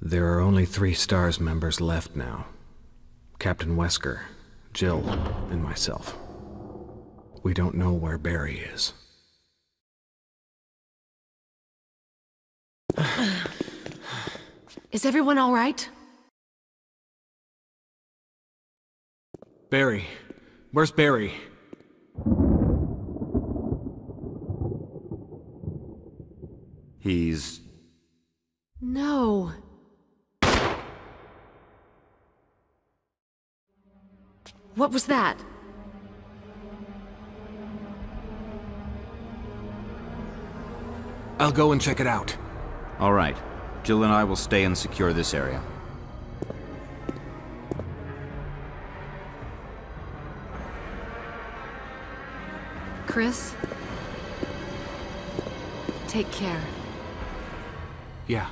There are only 3 STARS members left now. Captain Wesker, Jill, and myself. We don't know where Barry is. Is everyone all right? Barry. Where's Barry? He's... No. What was that? I'll go and check it out. All right. Jill and I will stay and secure this area. Chris? Take care. Yeah.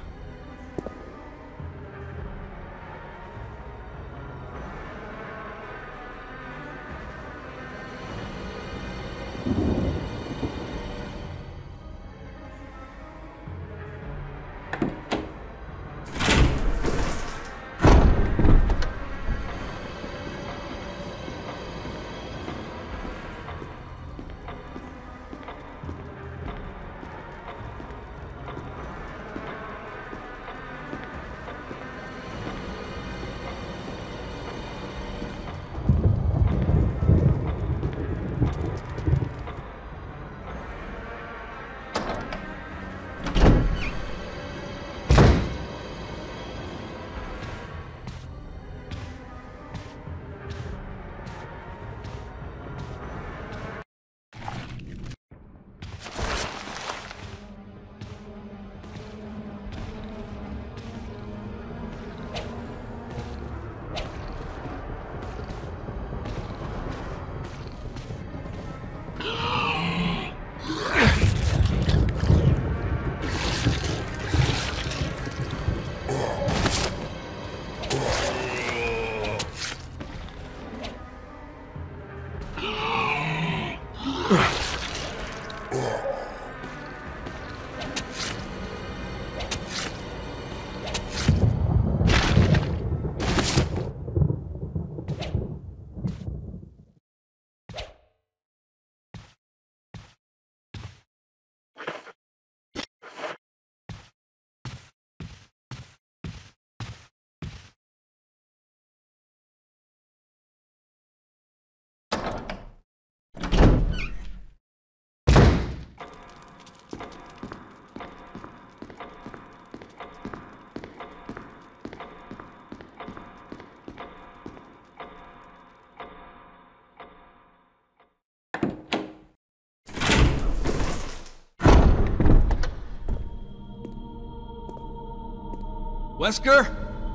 Wesker?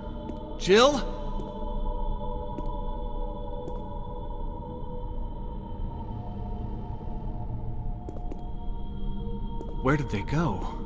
Jill? Where did they go?